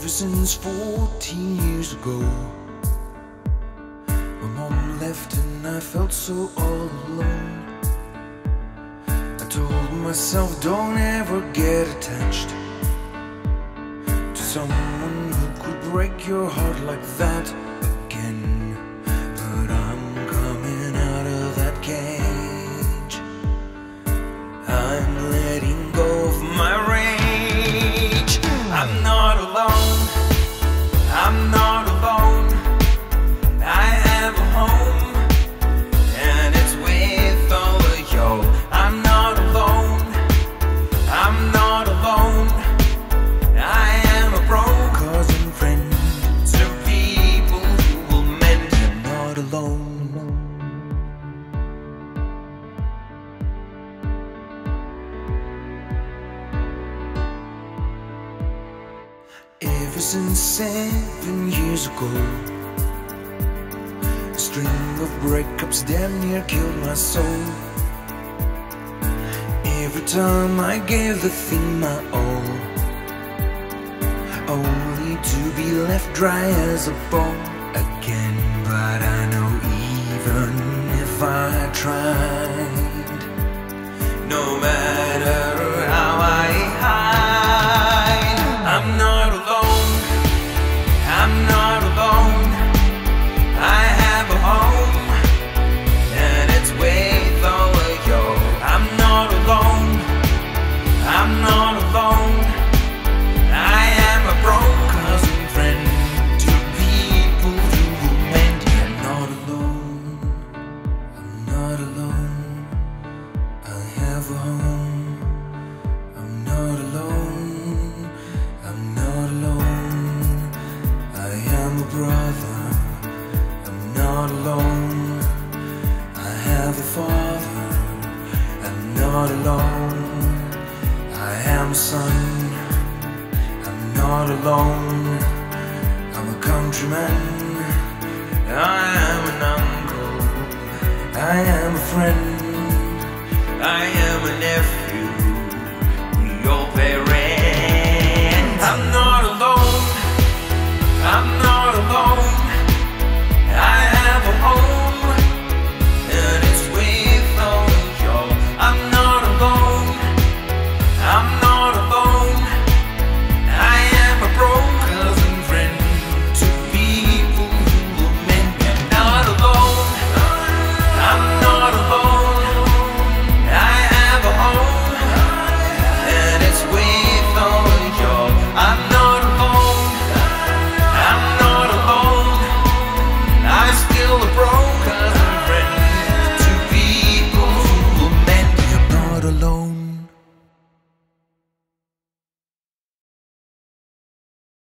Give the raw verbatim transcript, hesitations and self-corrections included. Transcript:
Ever since fourteen years ago, my mom left and I felt so all alone. I told myself don't ever get attached to someone who could break your heart like that again. But I'm coming out of that cage. I'm letting go of my rage. I'm not alone, I'm not alone. I have a home, and it's with all of you. I'm not alone, I'm not alone. I am a broken cousin, friend to people who will mend. I'm not alone. Ever since seven years ago, a string of breakups damn near killed my soul. Every time I gave the thing my all, only to be left dry as a bone again. But I know even if I tried, no matter how I hide, I'm not alone, I'm not alone. I have a home, and it's with all of you. I'm not alone, I'm not alone. I am a broken cousin, friend to people who will mend. I'm not alone, I'm not alone. I have a home, I'm not alone, I'm not alone. I am a brother, I'm not alone. I have a father, I'm not alone. I am a son, I'm not alone. I'm a countryman, I am an uncle, I am a friend, I am a nephew.